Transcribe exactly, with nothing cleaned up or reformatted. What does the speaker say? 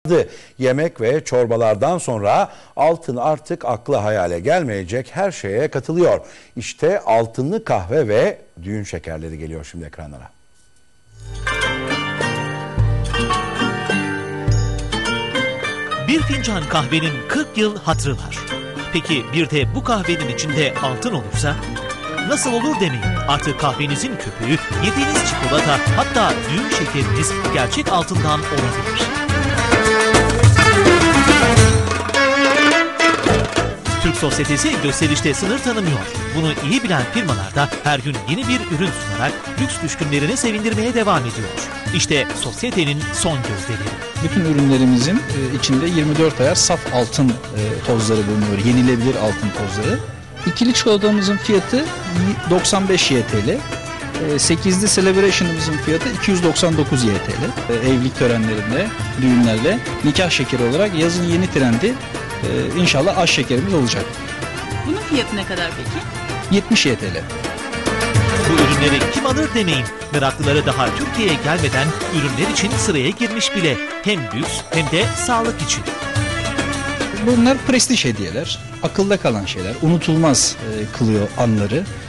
Yemek ve çorbalardan sonra altın artık akla hayale gelmeyecek her şeye katılıyor. İşte altınlı kahve ve düğün şekerleri geliyor şimdi ekranlara. Bir fincan kahvenin kırk yıl hatırı var. Peki bir de bu kahvenin içinde altın olursa? Nasıl olur demeyin. Artık kahvenizin köpüğü, yediğiniz çikolata, hatta düğün şekeriniz gerçek altından olabilir. Türk sosyetesi gösterişte sınır tanımıyor. Bunu iyi bilen firmalar da her gün yeni bir ürün sunarak lüks düşkünlerini sevindirmeye devam ediyor. İşte sosyetenin son gözleri. Bütün ürünlerimizin içinde yirmi dört ayar saf altın tozları bulunuyor. Yenilebilir altın tozları. İkili çikolatamızın fiyatı doksan beş Y T L. sekizli Celebration'ımızın fiyatı iki yüz doksan dokuz Y T L. Evlilik törenlerinde, düğünlerde nikah şekeri olarak yazın yeni trendi inşallah aş şekerimiz olacak. Bunun fiyatı ne kadar peki? yetmiş Y T L. Bu ürünleri kim alır demeyin. Meraklıları daha Türkiye'ye gelmeden ürünler için sıraya girmiş bile. Hem lüks hem de sağlık için. Bunlar prestij hediyeler, akılda kalan şeyler, unutulmaz e, kılıyor anları.